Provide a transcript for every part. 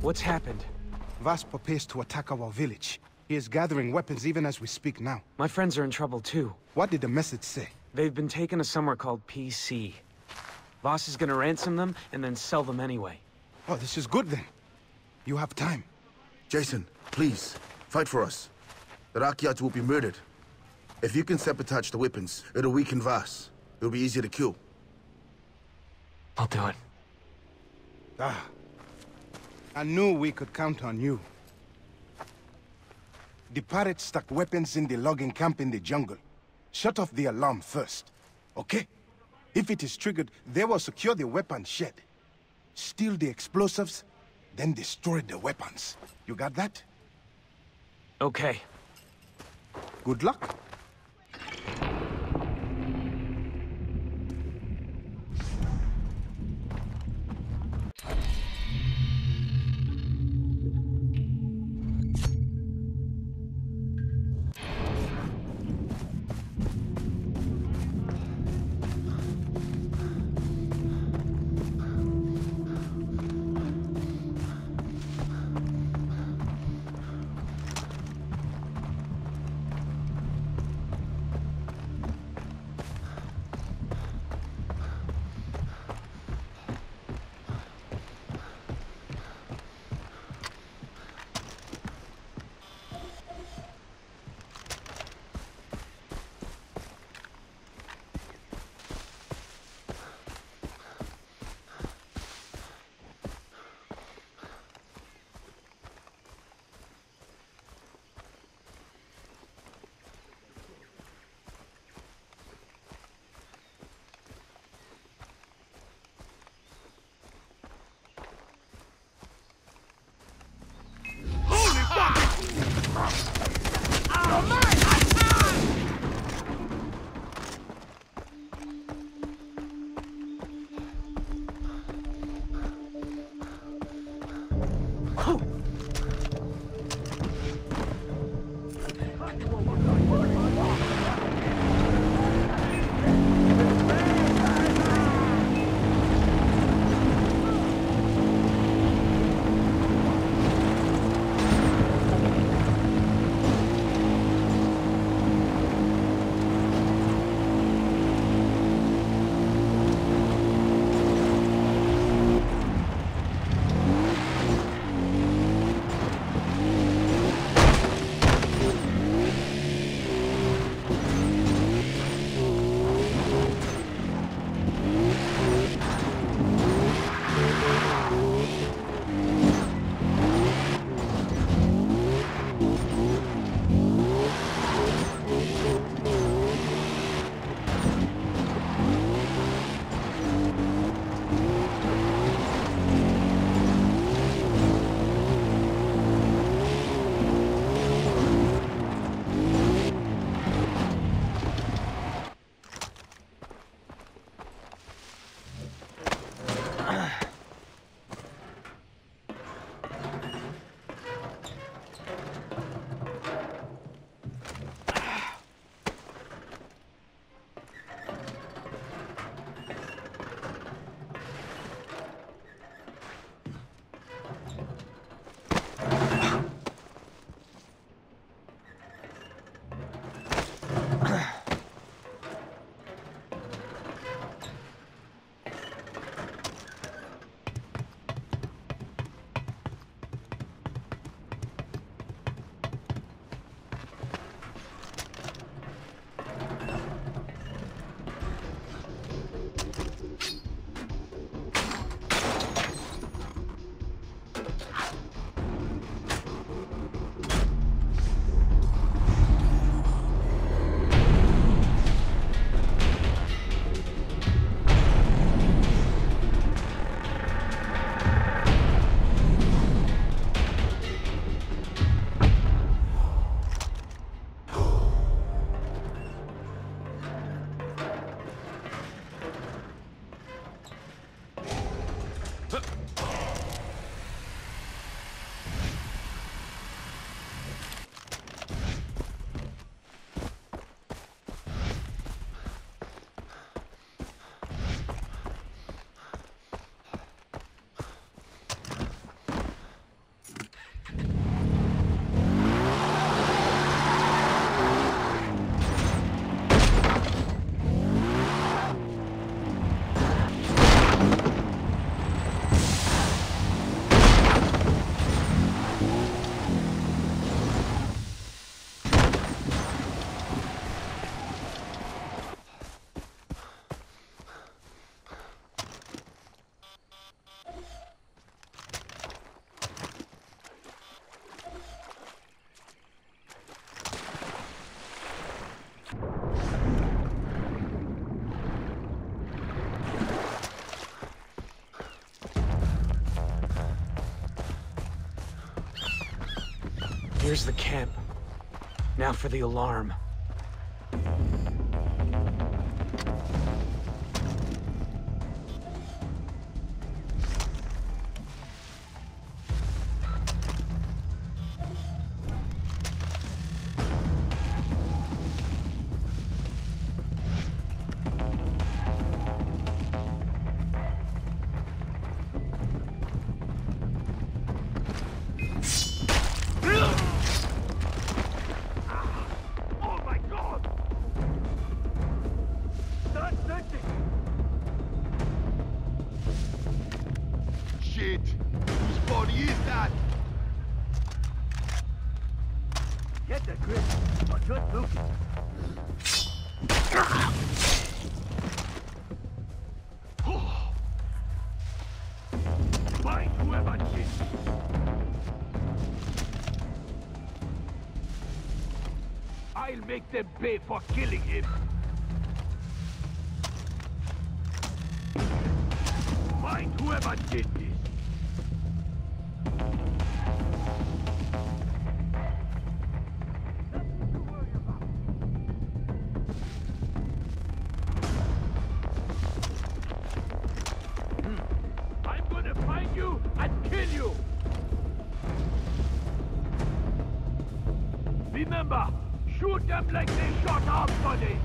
What's happened? Vas prepares to attack our village. He is gathering weapons even as we speak now. My friends are in trouble too. What did the message say? They've been taken to somewhere called PC. Voss is gonna ransom them and then sell them anyway. Oh, this is good then. You have time. Jason, please, fight for us. The Rakyats will be murdered. If you can sabotage the weapons, it'll weaken Vas. It'll be easier to kill. I'll do it. Ah. I knew we could count on you. The pirates stuck weapons in the logging camp in the jungle. Shut off the alarm first, okay? If it is triggered, they will secure the weapon shed. Steal the explosives, then destroy the weapons. You got that? Okay. Good luck. There's the camp. Now for the alarm. Shit! Whose body is that? Get the grip, or just look. Find whoever did it. I'll make them pay for killing him. Find whoever did this. I'm gonna find you and kill you. Remember, shoot them like they shot our buddy.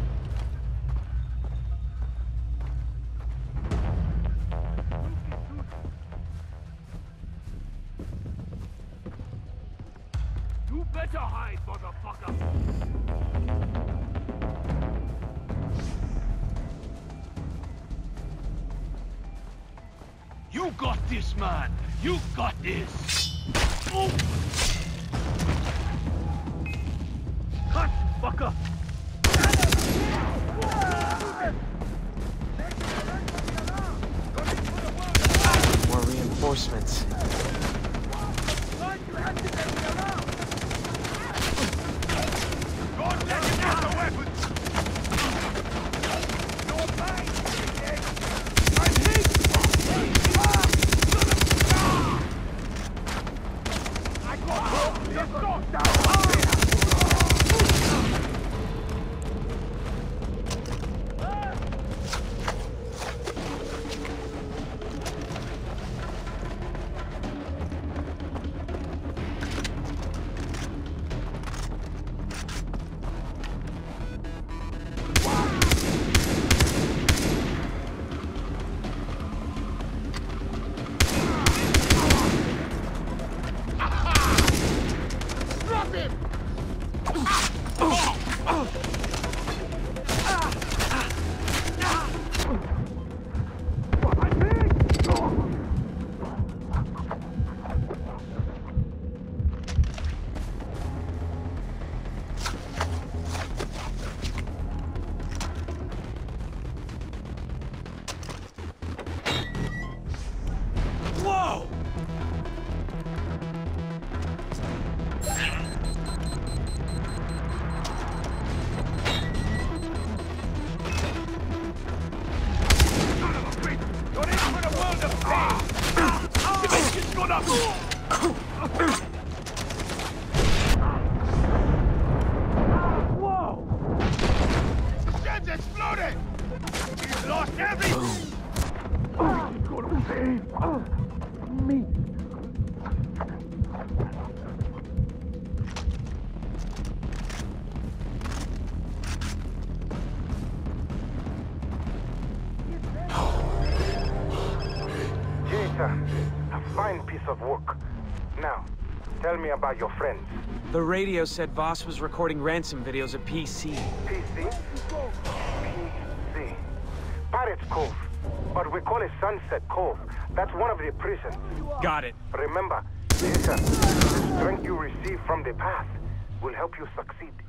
You better hide, motherfucker! You got this, man! You got this! Oh. Cut, fucker! More reinforcements. Don't let him have the weapons! I'm hit! I got hope! Let's go down! Whoa! You're in for the world of pain! Dimension's gonna... Whoa! Shed's exploded! He's lost everything! He's gonna save me! Jason, a fine piece of work. Now, tell me about your friends. The radio said Voss was recording ransom videos at PC. PC? PC. Pirates Cove. But we call it Sunset Cove. That's one of the prisons. Got it. Remember, Jason, the strength you receive from the path will help you succeed.